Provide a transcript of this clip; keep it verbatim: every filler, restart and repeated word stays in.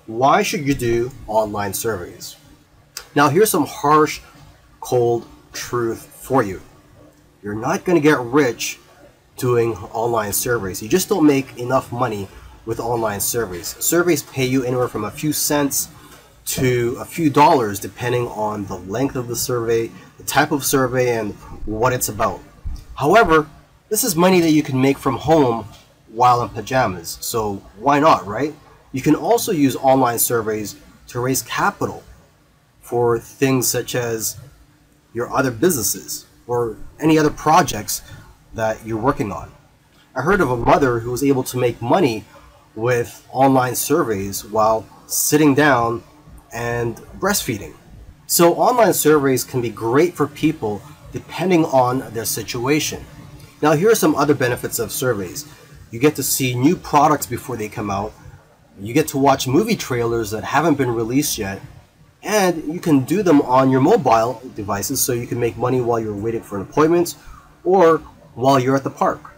Why should you do online surveys? Now, here's some harsh, cold truth for you. You're not going to get rich doing online surveys. You just don't make enough money with online surveys. Surveys pay you anywhere from a few cents to a few dollars depending on the length of the survey, the type of survey, and what it's about. However, this is money that you can make from home while in pajamas, so why not, right? You can also use online surveys to raise capital for things such as your other businesses or any other projects that you're working on. I heard of a mother who was able to make money with online surveys while sitting down and breastfeeding. So online surveys can be great for people depending on their situation. Now, here are some other benefits of surveys. You get to see new products before they come out. You get to watch movie trailers that haven't been released yet. And you can do them on your mobile devices so you can make money while you're waiting for an appointment or while you're at the park.